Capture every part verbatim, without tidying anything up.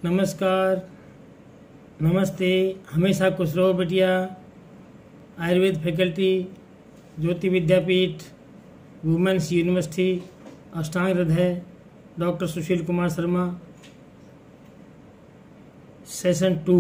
नमस्कार, नमस्ते, हमेशा खुश रहो बेटिया। Ayurveda faculty, Jyoti Vidyapeeth, women's university, Ashtanga Hridaya, doctor Sushil Kumar Sharma, session two.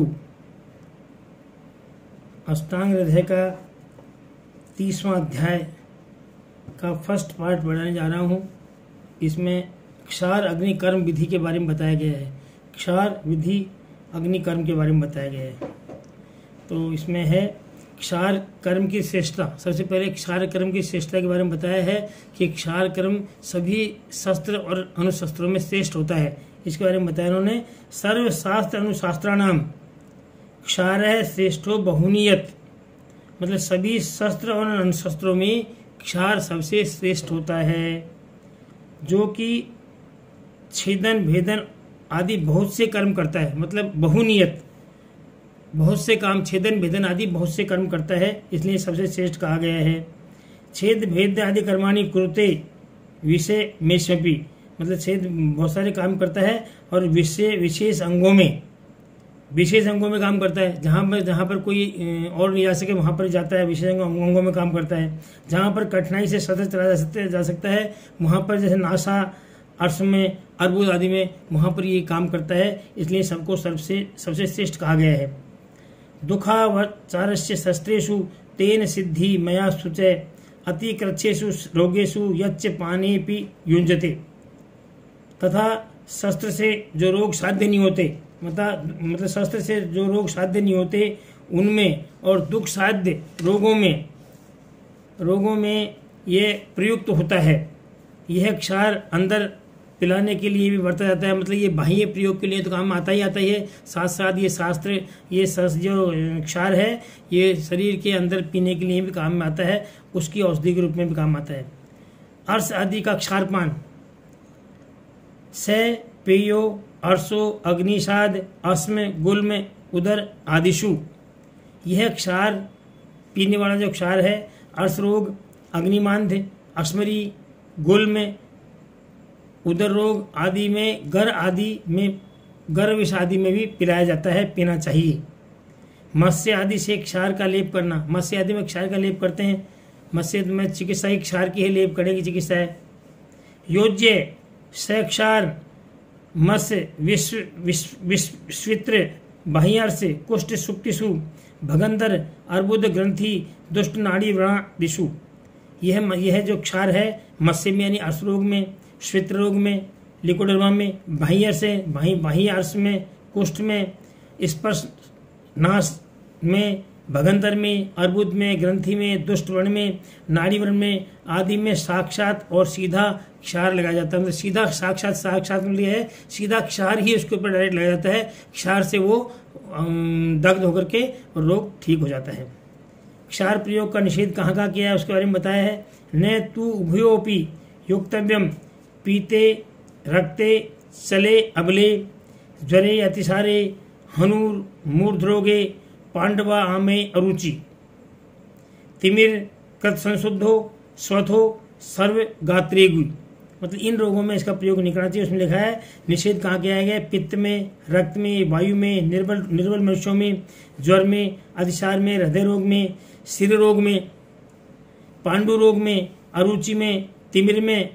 Ashtanga Hridaya का तीसवां अध्याय का फर्स्ट पार्ट पढ़ाने जा रहा हूँ। इसमें क्षार अग्नि कर्म विधि के बारे में बताया गया है। क्षार विधि अग्नि कर्म के बारे में बताया गया है। तो इसमें है क्षार कर्म की श्रेष्ठता। सबसे पहले क्षार कर्म की श्रेष्ठता के बारे में बताया है कि क्षार कर्म सभी शस्त्र और अनुशस्त्रों में श्रेष्ठ होता है। इसके बारे में बताया उन्होंने। सर्वशास्त्र अनुशास्त्राणाम क्षार है श्रेष्ठो बहुनियत, मतलब सभी शस्त्र और अनुशस्त्रों में क्षार सबसे श्रेष्ठ होता है, जो कि छेदन भेदन आदि बहुत से कर्म करता है। मतलब बहुनियत, बहुत से काम, छेदन भेदन आदि बहुत से कर्म करता है, इसलिए सबसे श्रेष्ठ कहा गया है। छेद भेद आदि कर्माणि कुरुते विषय मेष्मपि, मतलब छेद बहुत सारे काम करता है और विषय विशेष अंगों में विशेष अंगों में काम करता है। जहाँ पर जहाँ पर कोई और नहीं जा सके वहाँ पर जाता है, विशेष अंगों में काम करता है। जहाँ पर कठिनाई से सतत चला जा सकता जा सकता है वहाँ पर, जैसे नासा, अर्श में, अर्बुद आदि में, वहाँ पर ये काम करता है, इसलिए सबको सबसे सबसे श्रेष्ठ कहा गया है। दुखावचारस्य शस्त्रेषु तेन सिद्धि मया शुचय अतिकृच्छेषु रोगेषु यच्च पानेपि युञ्जते, तथा शस्त्र से जो रोग साध्य नहीं होते, मतलब मतलब शस्त्र से जो रोग साध्य नहीं होते उनमें, और दुख साध्य रोगों में रोगों में ये प्रयुक्त होता है। यह क्षार अंदर पिलाने के लिए भी बरता जाता है, मतलब ये बाह्य प्रयोग के लिए तो काम आता ही आता ही है। साथ साथ ये शास्त्र, ये जो क्षार है ये शरीर के अंदर पीने के लिए भी काम में आता है, उसकी औषधि के रूप में भी काम आता है। अर्श आदि का क्षारपान, से पेयो अर्शो अग्निषाद अस्म गुल्म उदर आदिशु, यह क्षार पीने वाला जो क्षार है अर्श रोग, अग्निमांध, अस्मरी, गुल्म, उदर रोग आदि में, गर आदि में, गर विष आदि में भी पिलाया जाता है, पीना चाहिए। मत्स्य आदि से क्षार का लेप करना, मत्स्य आदि में क्षार का लेप करते हैं। मत्स्य में चिकित्सा ही क्षार की है, लेप करने की चिकित्सा है। योज्य से क्षार मत्स्य विश्व विश्वित्र बाह्यार्श कुष्ठ सुक्तिषु भगंदर अर्बुद ग्रंथि दुष्ट नाड़ी व्रणादिषु, यह यह जो क्षार है मत्स्य में यानी अर्श रोग में, श्वेत्र रोग में, लिकोडर्मा में, बाह्यार्श बाह्य बाह्यार्श में, कुष्ठ में, स्पर्श नाश में, भगंतर में, अर्बुद में, ग्रंथि में, दुष्ट व्रण में, नाड़ी व्रण में आदि में साक्षात और सीधा क्षार लगाया जाता है। मतलब सीधा साक्षात साक्षात मतलब है सीधा क्षार ही उसके ऊपर डायरेक्ट लगाया जाता है। क्षार से वो दग्ध होकर के रोग ठीक हो जाता है। क्षार प्रयोग का निषेध कहाँ कहाँ किया है उसके बारे में बताया है। न तू उभयोपि योक्तव्यम पीते रक्ते चले अबले ज्वरे अतिसारे हनूर मूर्धरोगे पांडवा आमे अरुचि तिमिर कृत संशुद्धो स्वथो सर्व गात्रेगु, मतलब इन रोगों में इसका प्रयोग नहीं करना चाहिए। उसमें लिखा है निषेध कहाँ किया गया है। पित्त में, रक्त में, वायु में, निर्बल निर्बल मनुष्यों में, ज्वर में, अतिसार में, हृदय रोग में, सिर रोग में, पांडु रोग में, अरुचि में, तिमिर में,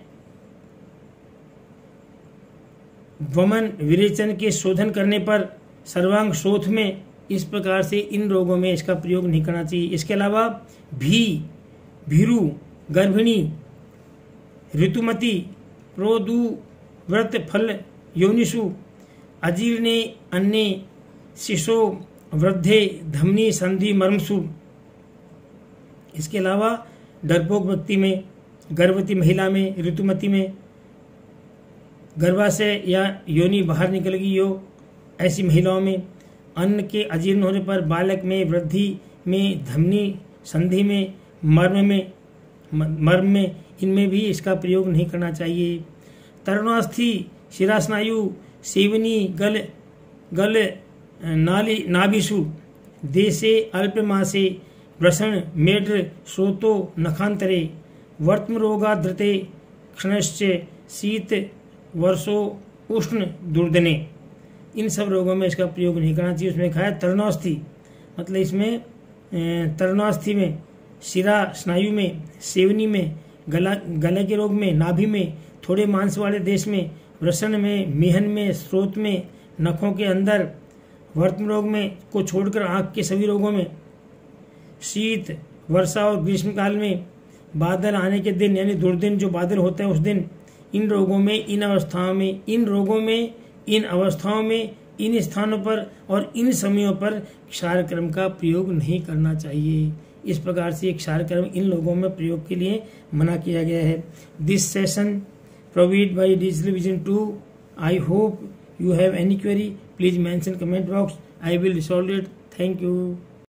वमन विरेचन के शोधन करने पर, सर्वांग शोथ में, इस प्रकार से इन रोगों में इसका प्रयोग नहीं करना चाहिए। इसके अलावा भी, भीरु, गर्भिणी, ऋतुमती, प्रोदु व्रत फल योनिषु, अजीर्णे अन्य शिशो वृद्धे धमनी संधि मर्मसु। इसके अलावा डरपोक व्यक्ति में, गर्भवती महिला में, ऋतुमती में, गर्भाशय या योनि बाहर निकल गई हो ऐसी महिलाओं में, अन्न के अजीर्ण होने पर, बालक में, वृद्धि में, धमनी संधि में, मर्म में मर्म में इनमें भी इसका प्रयोग नहीं करना चाहिए। तरुणास्थि, शिरास्नायु, सेवनी, गल गल नाली नाभिषु, देशे अल्पमासे, वृषण, मेढ्र, श्रोतो, नखांतरे, वर्त्म रोगाधृते, क्षणश्च शीत वर्षो उष्ण दुर्दने, इन सब रोगों में इसका प्रयोग नहीं करना चाहिए। उसमें लिखा है तरुणास्थि, मतलब इसमें तरुणास्थि में, शिरा स्नायु में, सेवनी में, गला गले के रोग में, नाभि में, थोड़े मांस वाले देश में, वृषण में, मेहन में, स्रोत में, नखों के अंदर, वर्तम रोग में को छोड़कर आँख के सभी रोगों में, शीत वर्षा और ग्रीष्म काल में, बादल आने के दिन यानी दुर्दिन जो बादल होते हैं उस दिन, इन रोगों में, इन अवस्थाओं में, इन रोगों में, इन अवस्थाओं में, इन स्थानों पर और इन समयों पर क्षार कर्म का प्रयोग नहीं करना चाहिए। इस प्रकार से क्षार कर्म इन लोगों में प्रयोग के लिए मना किया गया है। This session provide by digital vision two. I hope you have any query, please mention comment box. I will resolve it. Thank you.